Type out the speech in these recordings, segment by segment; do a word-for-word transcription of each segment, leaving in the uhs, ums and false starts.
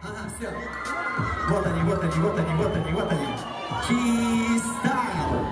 Ага, все. Вот они, вот они, вот они, вот они, вот они. Кистайл.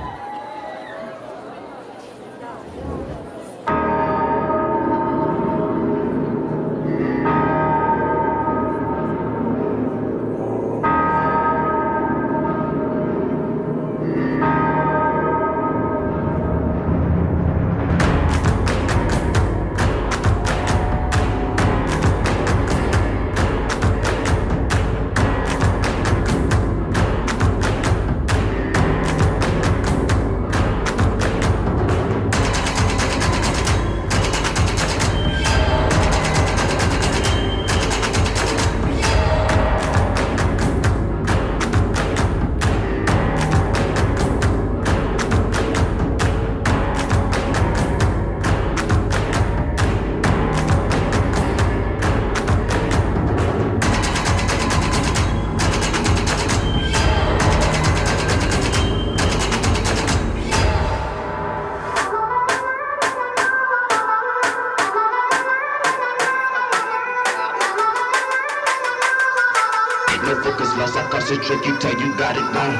Focus lost, I concentrate, you tell you got it wrong.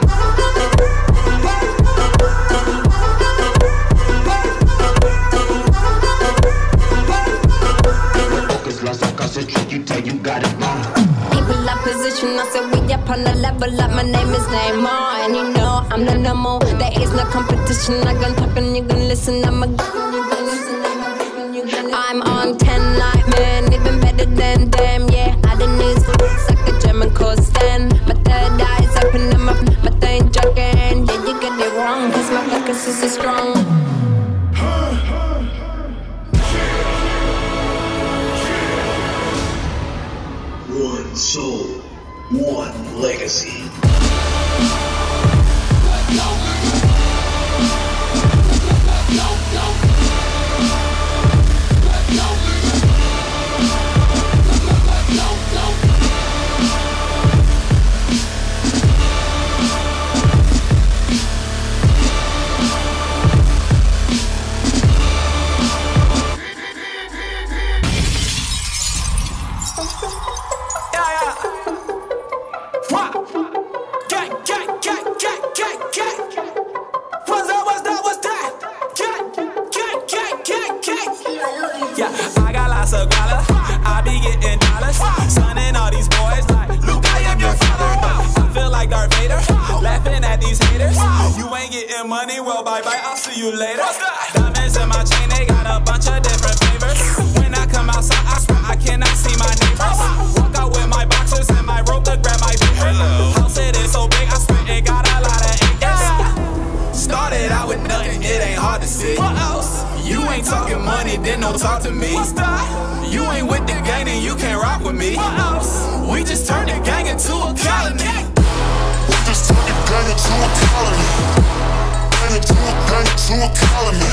Focus lost, I concentrate, you tell you got it wrong. People like position, I said we up on the level up. My name is Neymar, and you know I'm the number. There is no competition. I gon' talk and you gon' listen. I'm a I'm on ten like man, even better than them. Yeah, I done these like a German coastline. My third eye's open and my my thing joking. Yeah, you get it wrong, cause my focus is so strong. One soul, one legacy. Yeah, I got lots of dollars, I be getting dollars. Sonning all these boys like, Luke, I am your father. I feel like Darth Vader, laughing at these haters. You ain't getting money, well bye bye, I'll see you later. Diamonds in my chain, they got a bunch of different flavors. When I come outside, I swear I cannot see my neighbors. Walk out with my boxers and my rope to grab my paper. House it is so big, I swear it got a lot of acres. Started out with nothing, it ain't hard to see. What else? You ain't talking money, then don't talk to me. What's that? You ain't with the gang, and you can't rock with me. What else? We just turned the gang into a colony. We just turned the gang into a colony. Gang into a gang into a colony.